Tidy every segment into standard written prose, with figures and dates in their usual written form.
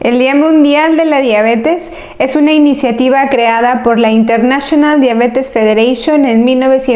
El Día Mundial de la Diabetes es una iniciativa creada por la International Diabetes Federation en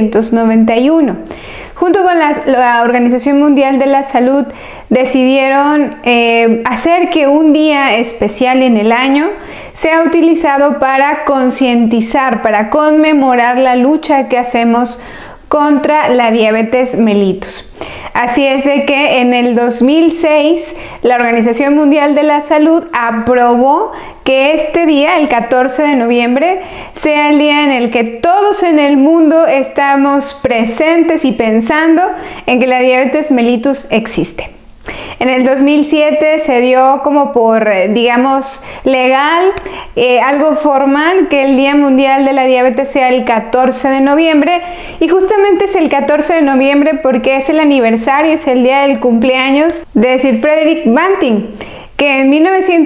1991. Junto con la Organización Mundial de la Salud decidieron hacer que un día especial en el año sea utilizado para concientizar, para conmemorar la lucha que hacemos contra la diabetes mellitus. Así es de que en el 2006 la Organización Mundial de la Salud aprobó que este día, el 14 de noviembre, sea el día en el que todos en el mundo estamos presentes y pensando en que la diabetes mellitus existe. En el 2007 se dio como por, digamos, legal, algo formal, que el Día Mundial de la Diabetes sea el 14 de noviembre. Y justamente es el 14 de noviembre porque es el aniversario, es el día del cumpleaños de Sir Frederick Banting, que en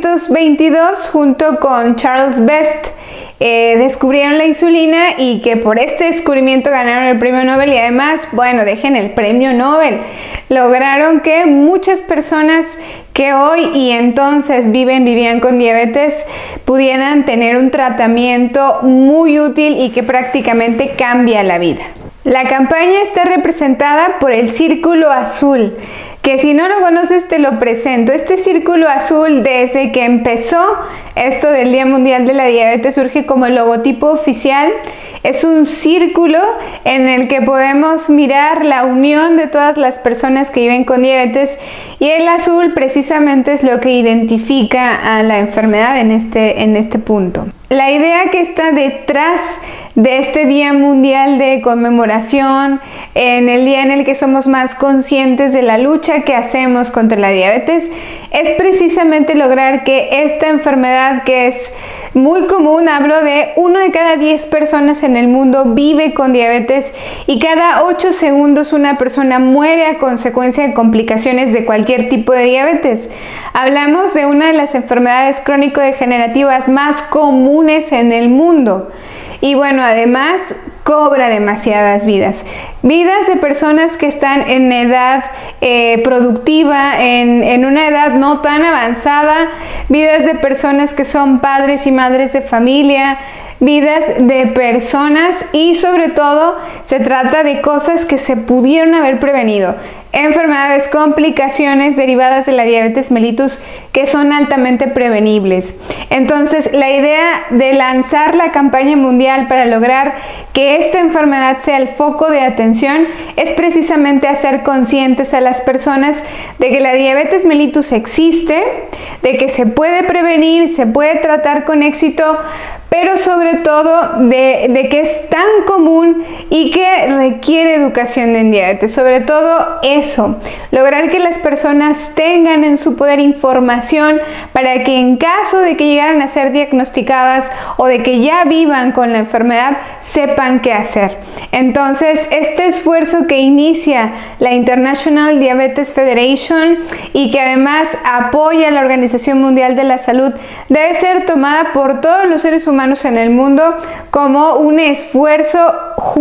1922, junto con Charles Best, descubrieron la insulina y que por este descubrimiento ganaron el premio Nobel y además, bueno, dejen el premio Nobel, lograron que muchas personas que hoy y entonces vivían con diabetes pudieran tener un tratamiento muy útil y que prácticamente cambia la vida. La campaña está representada por el Círculo Azul, que si no lo conoces te lo presento. Este Círculo Azul, desde que empezó esto del Día Mundial de la Diabetes, surge como el logotipo oficial. Es un círculo en el que podemos mirar la unión de todas las personas que viven con diabetes, y el azul precisamente es lo que identifica a la enfermedad en este punto. La idea que está detrás de este Día Mundial de conmemoración, en el día en el que somos más conscientes de la lucha que hacemos contra la diabetes, es precisamente lograr que esta enfermedad, que es muy común, hablo de 1 de cada 10 personas en el mundo vive con diabetes y cada 8 segundos una persona muere a consecuencia de complicaciones de cualquier tipo de diabetes. Hablamos de una de las enfermedades crónico-degenerativas más comunes en el mundo. Y bueno, además cobra demasiadas vidas. Vidas de personas que están en edad productiva, en una edad no tan avanzada, vidas de personas que son padres y madres de familia, vidas de personas, y sobre todo se trata de cosas que se pudieron haber prevenido. Enfermedades, complicaciones derivadas de la diabetes mellitus que son altamente prevenibles. Entonces, la idea de lanzar la campaña mundial para lograr que esta enfermedad sea el foco de atención es precisamente hacer conscientes a las personas de que la diabetes mellitus existe, de que se puede prevenir, se puede tratar con éxito, pero sobre todo de que es tan común y que requiere educación en diabetes. Sobre todo eso, lograr que las personas tengan en su poder información para que en caso de que llegaran a ser diagnosticadas o de que ya vivan con la enfermedad, sepan qué hacer. Entonces, este esfuerzo que inicia la International Diabetes Federation y que además apoya a la Organización Mundial de la Salud, debe ser tomada por todos los seres humanos en el mundo como un esfuerzo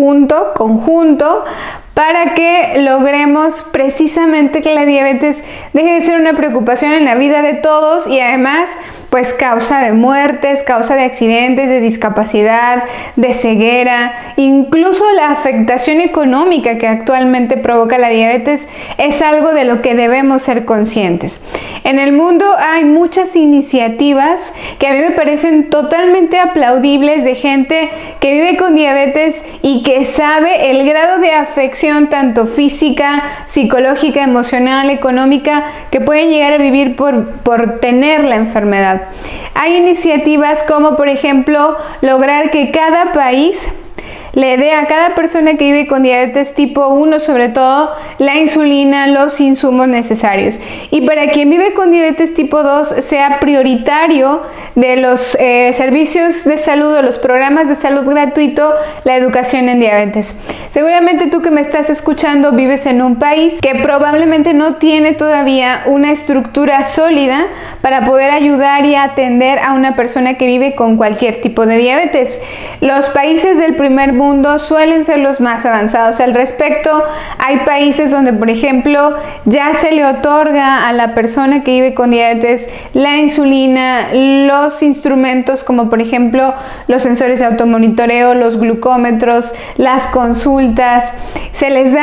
conjunto, para que logremos precisamente que la diabetes deje de ser una preocupación en la vida de todos y además pues causa de muertes, causa de accidentes, de discapacidad, de ceguera, incluso la afectación económica que actualmente provoca la diabetes es algo de lo que debemos ser conscientes. En el mundo hay muchas iniciativas que a mí me parecen totalmente aplaudibles de gente que vive con diabetes y que sabe el grado de afección tanto física, psicológica, emocional, económica que pueden llegar a vivir por tener la enfermedad. Hay iniciativas como, por ejemplo, lograr que cada país le dé a cada persona que vive con diabetes tipo 1, sobre todo, la insulina, los insumos necesarios. Y para quien vive con diabetes tipo 2, sea prioritario de los servicios de salud o los programas de salud gratuito la educación en diabetes. Seguramente tú que me estás escuchando vives en un país que probablemente no tiene todavía una estructura sólida para poder ayudar y atender a una persona que vive con cualquier tipo de diabetes. Los países del primer mundo suelen ser los más avanzados al respecto. Hay países donde, por ejemplo, ya se le otorga a la persona que vive con diabetes la insulina, los instrumentos como por ejemplo los sensores de automonitoreo, los glucómetros, las consultas, se les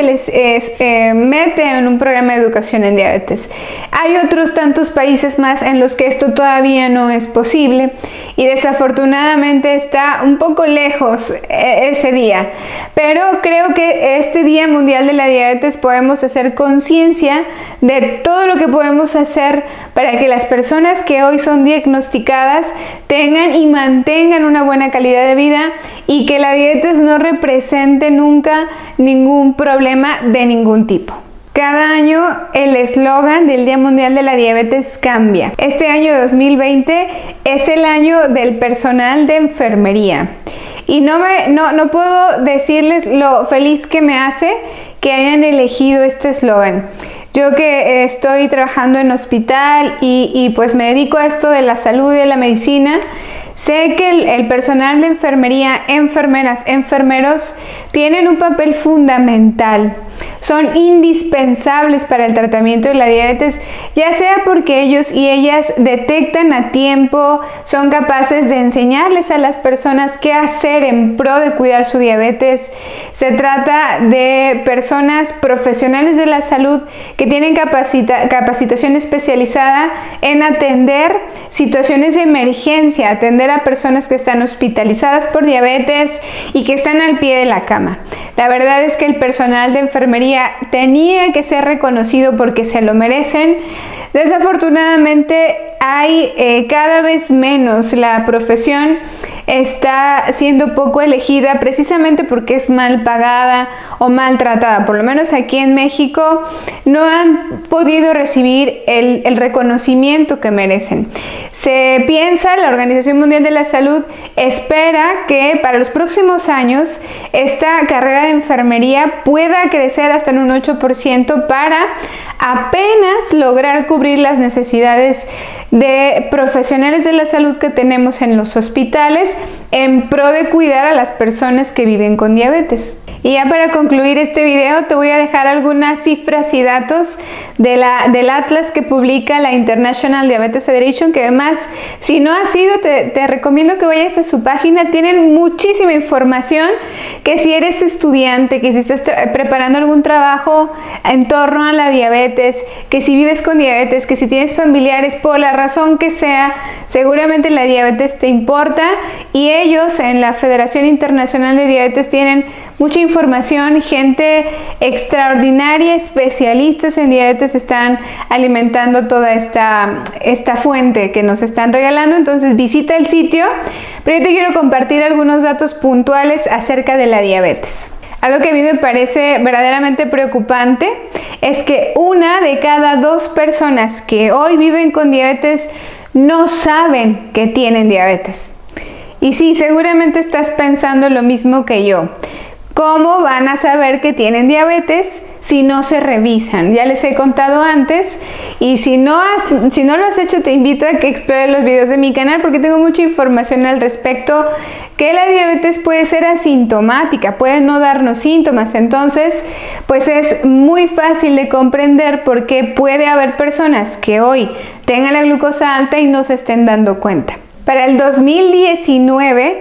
mete en un programa de educación en diabetes. Hay otros tantos países más en los que esto todavía no es posible y desafortunadamente está un poco lejos ese día, pero creo que este Día Mundial de la Diabetes podemos hacer conciencia de todo lo que podemos hacer para que las personas que hoy son diagnosticadas tengan y mantengan una buena calidad de vida y que la diabetes no represente nunca ningún problema de ningún tipo. Cada año el eslogan del Día Mundial de la Diabetes cambia. Este año 2020 es el año del personal de enfermería. Y no puedo decirles lo feliz que me hace que hayan elegido este eslogan. Yo que estoy trabajando en hospital y pues me dedico a esto de la salud y de la medicina, sé que el personal de enfermería, enfermeras, enfermeros, tienen un papel fundamental. Son indispensables para el tratamiento de la diabetes, ya sea porque ellos y ellas detectan a tiempo, son capaces de enseñarles a las personas qué hacer en pro de cuidar su diabetes. Se trata de personas profesionales de la salud que tienen capacitación especializada en atender situaciones de emergencia, atender a personas que están hospitalizadas por diabetes y que están al pie de la cama. La verdad es que el personal de enfermería tenía que ser reconocido porque se lo merecen. Desafortunadamente hay cada vez menos. La profesión está siendo poco elegida precisamente porque es mal pagada o maltratada. Por lo menos aquí en México no han podido recibir el reconocimiento que merecen. Se piensa, la Organización Mundial de la Salud espera que para los próximos años esta carrera de enfermería pueda crecer hasta en un 8% para apenas lograr cubrir las necesidades de profesionales de la salud que tenemos en los hospitales en pro de cuidar a las personas que viven con diabetes. Y ya para concluir este video te voy a dejar algunas cifras y datos del atlas que publica la International Diabetes Federation, que además, si no has ido, te recomiendo que vayas a su página. Tienen muchísima información que si eres estudiante, que si estás preparando algún trabajo en torno a la diabetes, que si vives con diabetes, que si tienes familiares, por la razón que sea, seguramente la diabetes te importa, y ellos en la Federación Internacional de Diabetes tienen mucha información, gente extraordinaria, especialistas en diabetes están alimentando toda esta fuente que nos están regalando. Entonces visita el sitio, pero yo te quiero compartir algunos datos puntuales acerca de la diabetes. Algo que a mí me parece verdaderamente preocupante es que 1 de cada 2 personas que hoy viven con diabetes no saben que tienen diabetes. Y sí, seguramente estás pensando lo mismo que yo. ¿Cómo van a saber que tienen diabetes si no se revisan? Ya les he contado antes, y si no lo has hecho, te invito a que explores los videos de mi canal porque tengo mucha información al respecto, que la diabetes puede ser asintomática, puede no darnos síntomas. Entonces, pues es muy fácil de comprender por qué puede haber personas que hoy tengan la glucosa alta y no se estén dando cuenta. Para el 2019,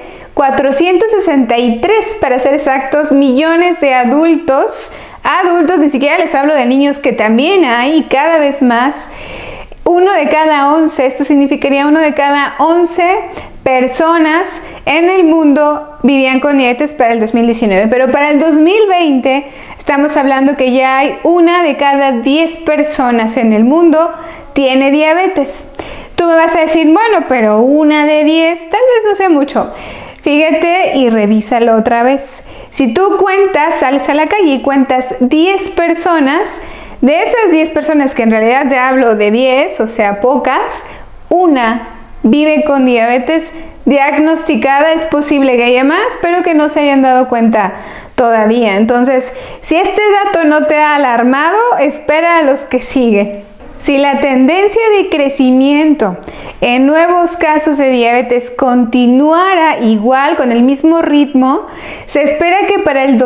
463, para ser exactos, millones de adultos, ni siquiera les hablo de niños, que también hay cada vez más. 1 de cada 11, esto significaría 1 de cada 11 personas en el mundo vivían con diabetes para el 2019, pero para el 2020 estamos hablando que ya hay 1 de cada 10 personas en el mundo tiene diabetes. Tú me vas a decir, bueno, pero 1 de 10 tal vez no sea mucho. Fíjate y revísalo otra vez. Si tú cuentas, sales a la calle y cuentas 10 personas, de esas 10 personas, que en realidad te hablo de 10, o sea, pocas, 1 vive con diabetes diagnosticada. Es posible que haya más, pero que no se hayan dado cuenta todavía. Entonces, si este dato no te ha alarmado, espera a los que siguen. Si la tendencia de crecimiento en nuevos casos de diabetes continuara igual, con el mismo ritmo, se espera que para el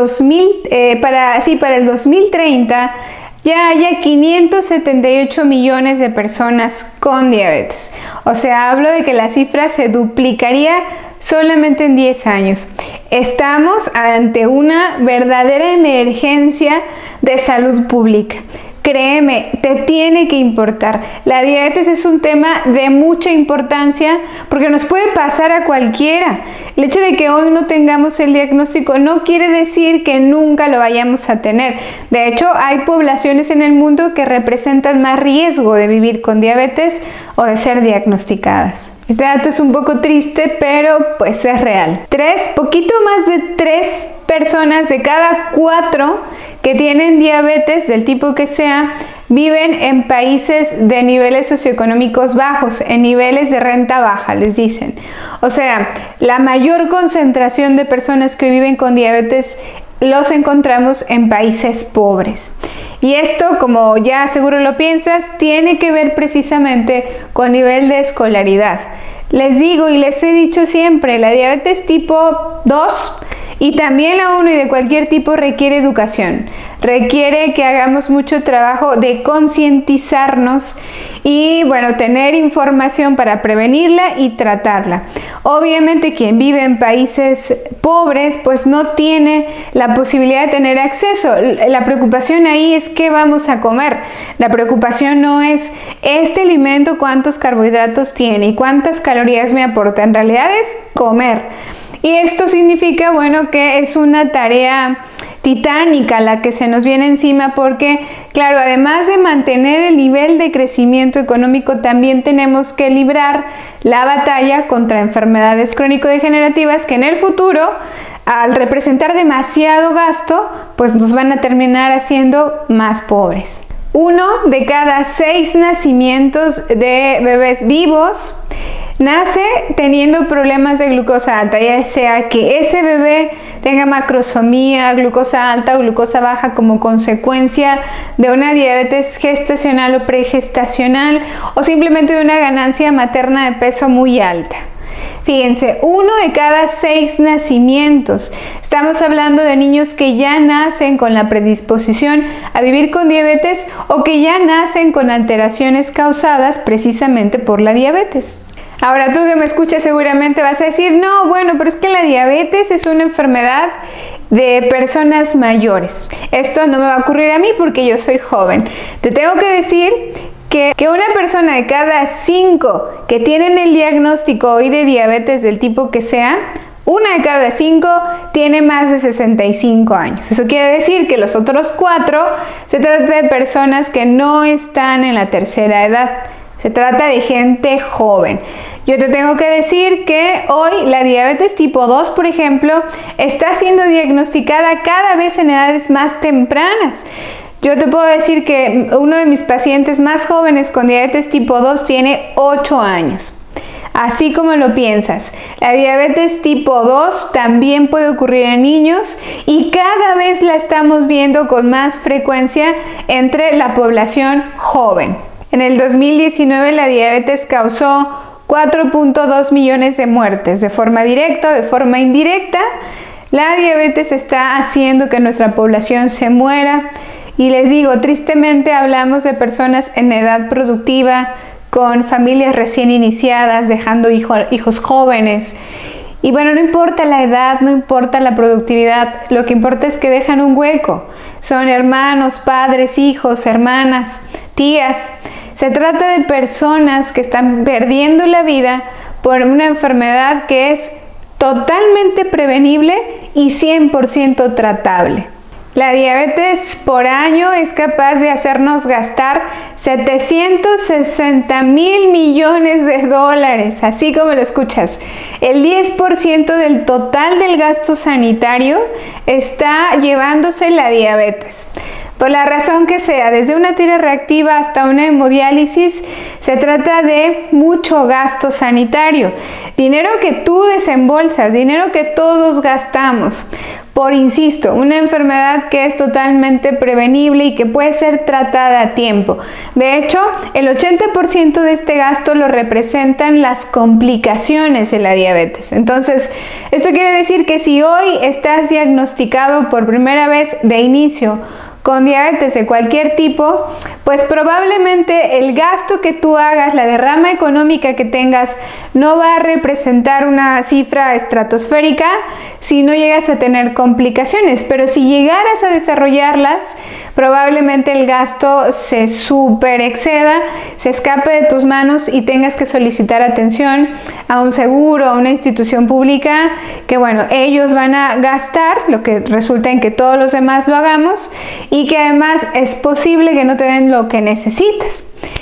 2030 ya haya 578 millones de personas con diabetes. O sea, hablo de que la cifra se duplicaría solamente en 10 años. Estamos ante una verdadera emergencia de salud pública. Créeme, te tiene que importar. La diabetes es un tema de mucha importancia porque nos puede pasar a cualquiera. El hecho de que hoy no tengamos el diagnóstico no quiere decir que nunca lo vayamos a tener. De hecho, hay poblaciones en el mundo que representan más riesgo de vivir con diabetes o de ser diagnosticadas. Este dato es un poco triste, pero pues es real. Poquito más de 3 personas de cada 4 que tienen diabetes del tipo que sea, viven en países de niveles socioeconómicos bajos, en niveles de renta baja, les dicen. O sea, la mayor concentración de personas que viven con diabetes los encontramos en países pobres. Y esto, como ya seguro lo piensas, tiene que ver precisamente con nivel de escolaridad. Les digo y les he dicho siempre, la diabetes tipo 2 y también la 1 y de cualquier tipo requiere educación, requiere que hagamos mucho trabajo de concientizarnos y bueno, tener información para prevenirla y tratarla. Obviamente quien vive en países pobres pues no tiene la posibilidad de tener acceso. La preocupación ahí es qué vamos a comer. La preocupación no es este alimento cuántos carbohidratos tiene y cuántas calorías me aporta, en realidad es comer. Y esto significa, bueno, que es una tarea titánica la que se nos viene encima porque, claro, además de mantener el nivel de crecimiento económico, también tenemos que librar la batalla contra enfermedades crónico-degenerativas que en el futuro, al representar demasiado gasto, pues nos van a terminar haciendo más pobres. 1 de cada 6 nacimientos de bebés vivos nace teniendo problemas de glucosa alta, ya sea que ese bebé tenga macrosomía, glucosa alta o glucosa baja como consecuencia de una diabetes gestacional o pregestacional o simplemente de una ganancia materna de peso muy alta. Fíjense, 1 de cada 6 nacimientos. Estamos hablando de niños que ya nacen con la predisposición a vivir con diabetes o que ya nacen con alteraciones causadas precisamente por la diabetes. Ahora tú que me escuchas seguramente vas a decir, no, bueno, pero es que la diabetes es una enfermedad de personas mayores. Esto no me va a ocurrir a mí porque yo soy joven. Te tengo que decir que una persona de cada 5 que tienen el diagnóstico hoy de diabetes del tipo que sea, 1 de cada 5 tiene más de 65 años. Eso quiere decir que los otros 4 se trata de personas que no están en la tercera edad. Se trata de gente joven. Yo te tengo que decir que hoy la diabetes tipo 2, por ejemplo, está siendo diagnosticada cada vez en edades más tempranas. Yo te puedo decir que uno de mis pacientes más jóvenes con diabetes tipo 2 tiene 8 años. Así como lo piensas, la diabetes tipo 2 también puede ocurrir en niños y cada vez la estamos viendo con más frecuencia entre la población joven. En el 2019 la diabetes causó 4.2 millones de muertes de forma directa o de forma indirecta. La diabetes está haciendo que nuestra población se muera y les digo, tristemente hablamos de personas en edad productiva, con familias recién iniciadas, dejando hijos jóvenes. Y bueno, no importa la edad, no importa la productividad, lo que importa es que dejan un hueco. Son hermanos, padres, hijos, hermanas, tías. Se trata de personas que están perdiendo la vida por una enfermedad que es totalmente prevenible y 100% tratable. La diabetes por año es capaz de hacernos gastar 760,000 millones de dólares, así como lo escuchas. El 10% del total del gasto sanitario está llevándose la diabetes. Por la razón que sea, desde una tira reactiva hasta una hemodiálisis, se trata de mucho gasto sanitario. Dinero que tú desembolsas, dinero que todos gastamos. por, insisto, una enfermedad que es totalmente prevenible y que puede ser tratada a tiempo. De hecho, el 80% de este gasto lo representan las complicaciones de la diabetes. Entonces, esto quiere decir que si hoy estás diagnosticado por primera vez de inicio con diabetes de cualquier tipo, pues probablemente el gasto que tú hagas, la derrama económica que tengas, no va a representar una cifra estratosférica si no llegas a tener complicaciones, pero si llegaras a desarrollarlas, probablemente el gasto se super exceda, se escape de tus manos y tengas que solicitar atención a un seguro, a una institución pública, que bueno, ellos van a gastar, lo que resulta en que todos los demás lo hagamos, y que además es posible que no te den lo que necesitas.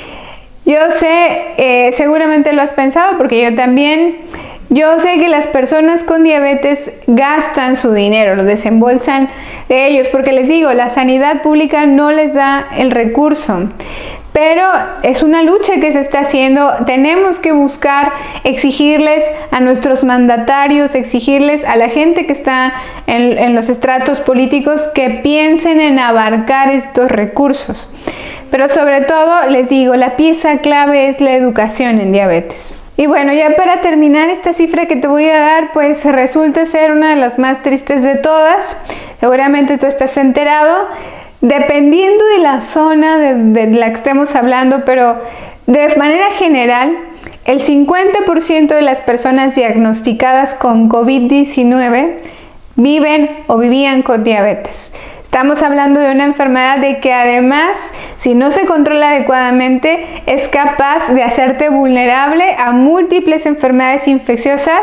Yo sé, seguramente lo has pensado, porque yo también. Yo sé que las personas con diabetes gastan su dinero, lo desembolsan de ellos, porque les digo, la sanidad pública no les da el recurso. Pero es una lucha que se está haciendo. Tenemos que buscar exigirles a nuestros mandatarios, exigirles a la gente que está en los estratos políticos que piensen en abarcar estos recursos. Pero sobre todo, les digo, la pieza clave es la educación en diabetes. Y bueno, ya para terminar, esta cifra que te voy a dar, pues resulta ser una de las más tristes de todas. Seguramente tú estás enterado, dependiendo de la zona de la que estemos hablando, pero de manera general, el 50% de las personas diagnosticadas con COVID-19 viven o vivían con diabetes. Estamos hablando de una enfermedad de que además, si no se controla adecuadamente, es capaz de hacerte vulnerable a múltiples enfermedades infecciosas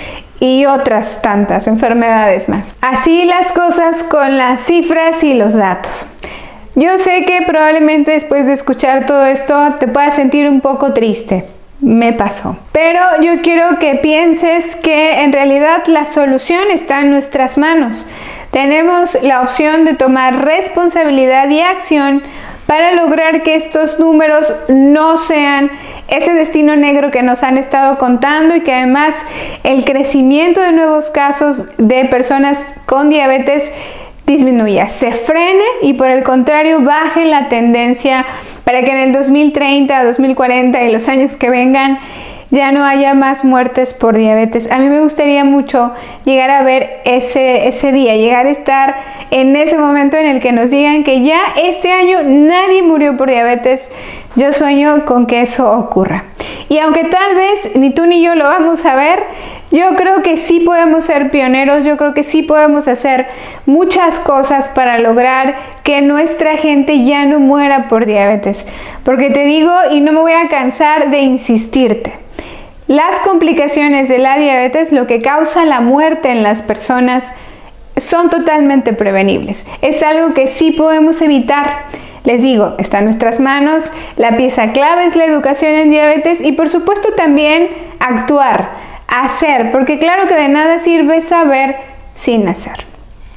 y otras tantas enfermedades más. Así las cosas con las cifras y los datos. Yo sé que probablemente después de escuchar todo esto te puedas sentir un poco triste. Me pasó. Pero yo quiero que pienses que en realidad la solución está en nuestras manos. Tenemos la opción de tomar responsabilidad y acción para lograr que estos números no sean ese destino negro que nos han estado contando, y que además el crecimiento de nuevos casos de personas con diabetes disminuya, se frene y por el contrario baje la tendencia para que en el 2030, 2040 y los años que vengan ya no haya más muertes por diabetes. A mí me gustaría mucho llegar a ver ese día, llegar a estar en ese momento en el que nos digan que ya este año nadie murió por diabetes. Yo sueño con que eso ocurra. Y aunque tal vez ni tú ni yo lo vamos a ver, yo creo que sí podemos ser pioneros, yo creo que sí podemos hacer muchas cosas para lograr que nuestra gente ya no muera por diabetes. Porque te digo, y no me voy a cansar de insistirte, las complicaciones de la diabetes, lo que causa la muerte en las personas, son totalmente prevenibles. Es algo que sí podemos evitar. Les digo, está en nuestras manos, la pieza clave es la educación en diabetes y por supuesto también actuar, hacer, porque claro que de nada sirve saber sin hacer.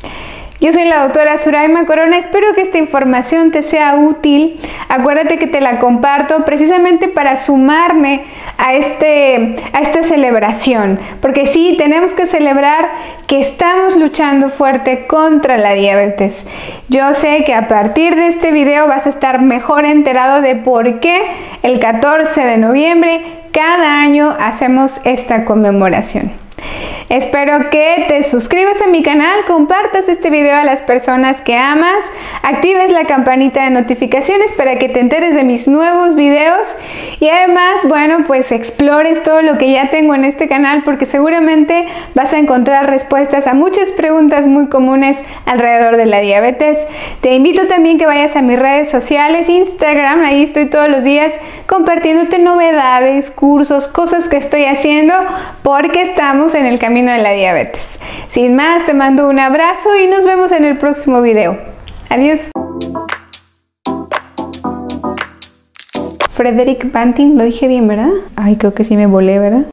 Yo soy la doctora Suraima Corona, espero que esta información te sea útil. Acuérdate que te la comparto precisamente para sumarme a esta celebración, porque sí, tenemos que celebrar que estamos luchando fuerte contra la diabetes. Yo sé que a partir de este video vas a estar mejor enterado de por qué el 14 de noviembre cada año hacemos esta conmemoración. Espero que te suscribas a mi canal, compartas este video a las personas que amas, actives la campanita de notificaciones para que te enteres de mis nuevos videos y además, bueno, pues explores todo lo que ya tengo en este canal, porque seguramente vas a encontrar respuestas a muchas preguntas muy comunes alrededor de la diabetes. Te invito también que vayas a mis redes sociales, Instagram, ahí estoy todos los días compartiéndote novedades, cursos, cosas que estoy haciendo, porque estamos en el camino de la diabetes. Sin más, te mando un abrazo y nos vemos en el próximo video. Adiós. Frederick Banting, lo dije bien, ¿verdad? Ay, creo que sí me volé, ¿verdad?